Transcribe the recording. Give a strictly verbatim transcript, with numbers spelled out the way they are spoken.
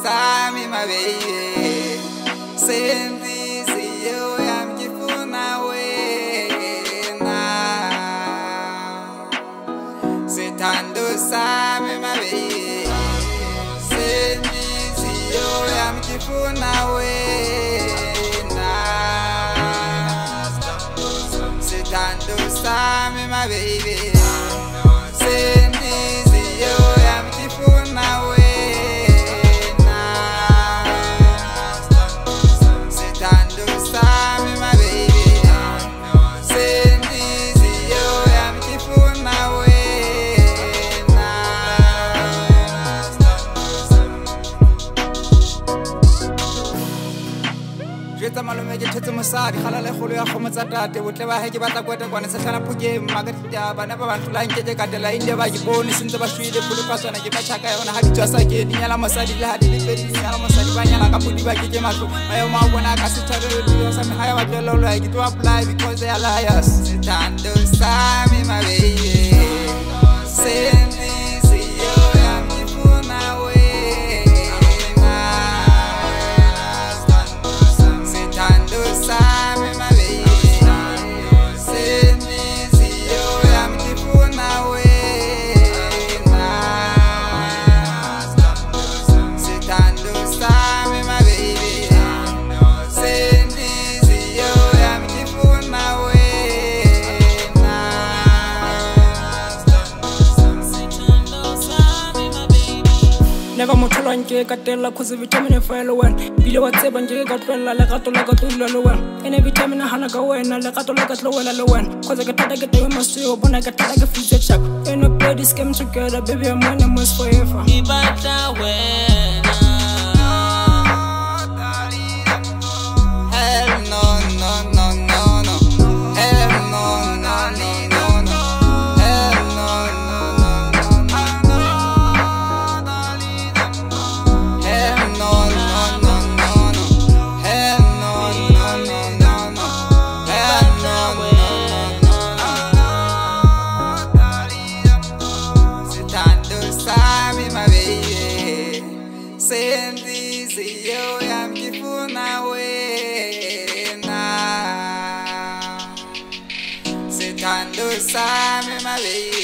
sami my baby. Senhliziyo yamkifuna wena. Sithando sami my baby. Senhliziyo yamkifuna wena. Sithando sami my baby. Senhliziyo yamkifuna wena. Malome ke thetse mosadi khala le kholo ya khomo tsa tate botle ba he ke batla kwete kwane se hlala phukeng magatita bana ba bantla nke ke katela inde ba ke bone sentse ba shwile pholo paswana ke batshaka yona ha ditwa sa ke dinyala mosadi le ha di le pedi dinyala mosadi ba nyala ka phodi ba ke ke matlo ayo ma bona ka se thabele le sa me ha ya batlela lo like to apply because they are liars. Sithando sami my baby. Senhliziyo yamkifuna Never motho nke katela cause vitamin file one bile wa tseba nje ka tlwela le gato la ka tlwela le wena ene vitamin hana ka wena le gato la ka tlwela le wena cause ke tada ke tayo maseo bona ke tada ke future chak eno body scam together baby I'm on them forever ibata wena hell no no no no no hell no no no Senhliziyo yamkifuna wena. Sithando sami my baby.